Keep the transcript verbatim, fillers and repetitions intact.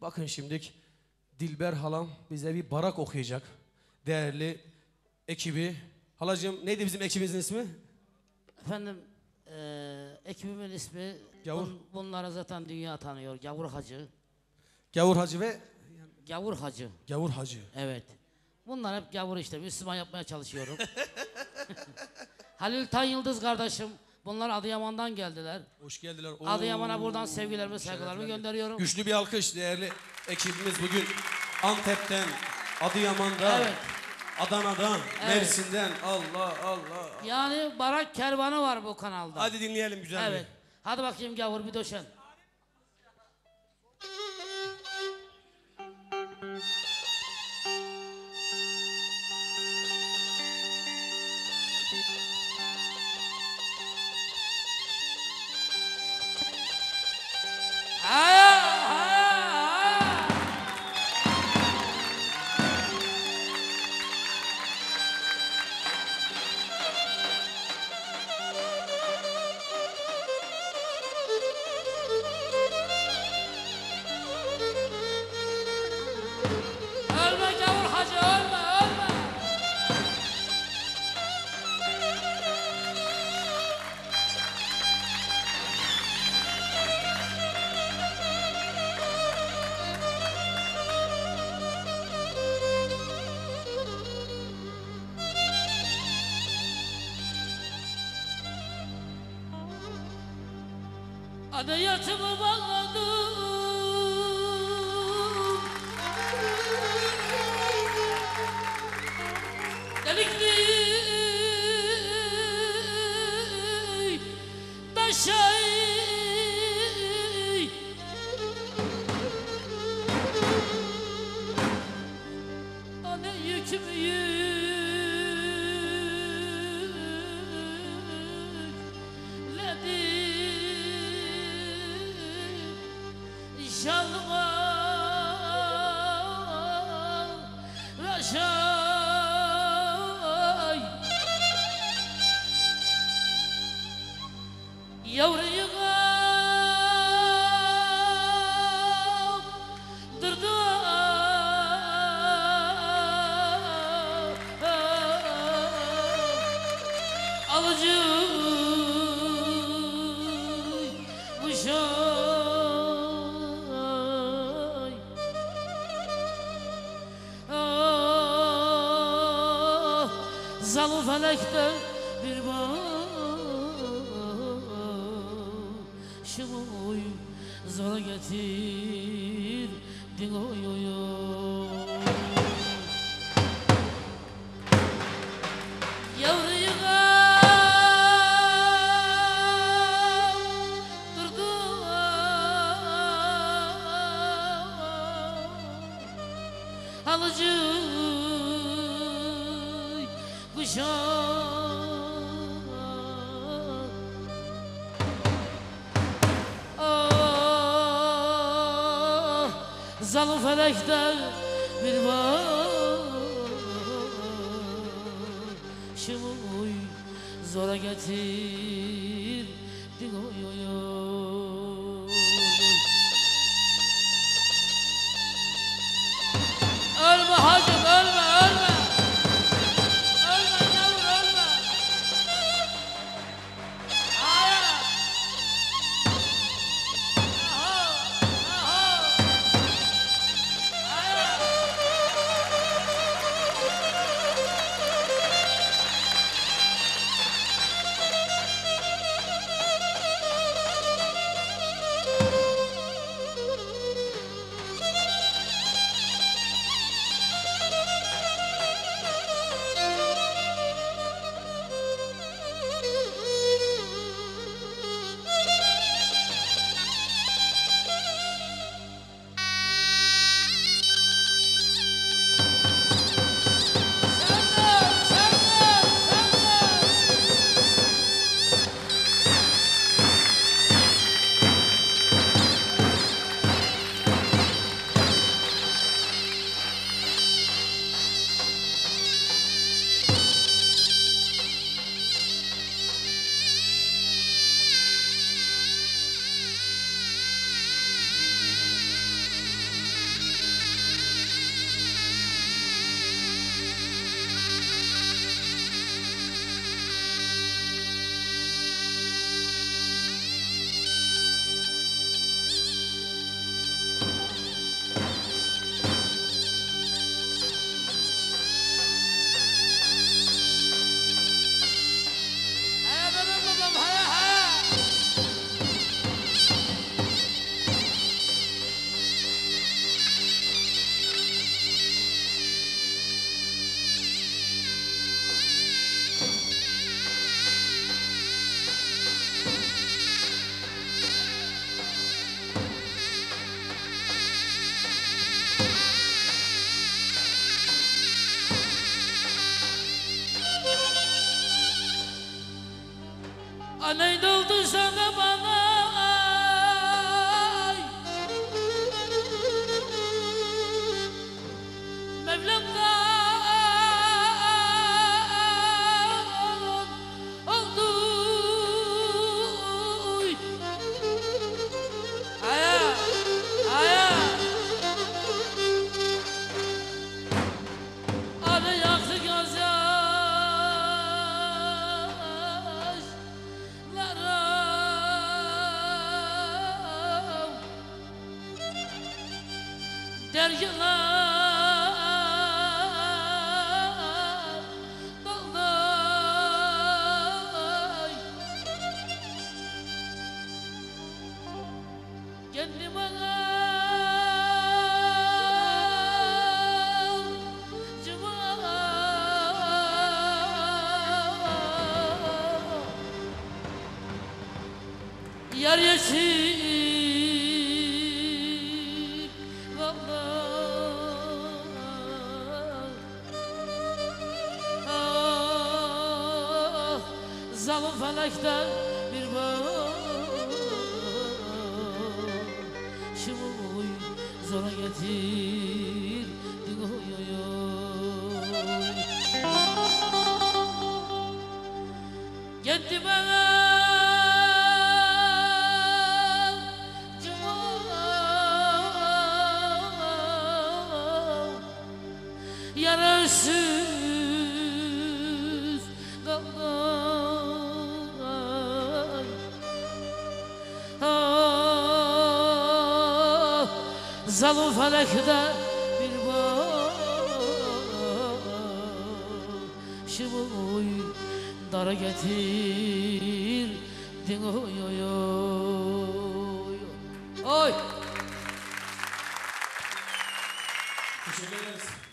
Bakın şimdilik Dilber halam bize bir barak okuyacak. Değerli ekibi. Halacığım neydi bizim ekibimizin ismi? Efendim e, ekibimin ismi Gavur. bun, bunlara zaten dünya tanıyor. Gavur Hacı. Gavur Hacı ve Gavur Hacı. Gavur Hacı. Evet. Bunlar hep gavur işte. Müslüman yapmaya çalışıyorum. Halil Tan Yıldız kardeşim. Bunlar Adıyaman'dan geldiler. Hoş geldiler. Oo, Adıyaman'a buradan sevgilerimi, saygılarımı gönderiyorum. Güçlü bir alkış değerli ekibimiz bugün Antep'ten, Adıyaman'da, Evet. Adana'dan, Evet. Mersin'den. Allah Allah. Yani barak kervanı var bu kanalda. Hadi dinleyelim güzel Evet. Hadi bakayım gavur bir döşen. Ölme gavur hacı ölme ölme. Adayatımı bağladım. Delikli taşay ane yüküm yükledi şalva raşay yavruyu kaldırdı alıcı kuşay ah, zalı felekte bir başımı oy zora getirdin oy oy oy. Yavruyu kaldırdı alıcı kuşağı ah, zalı felekte bir başımı oy zora getirdin oy oy oy. Ölme hacım ölme ölme. Ölme yavrum ölme. Hayır. Aha, aha. Hayır. Anayın oldu sana bana ay. Mevlam'dan oldu aya aya Ana yaktı gözyaşlarım deryalar dolday kendim ağacıma yar yeşil zalim felekten bir başımı oy zora getirdin oy oy oy kendime acıma yarasız kaldım. Ah, zalim felekte bir başımı oy dara getirdin oy oy oy oy. Teşekkür ederiz.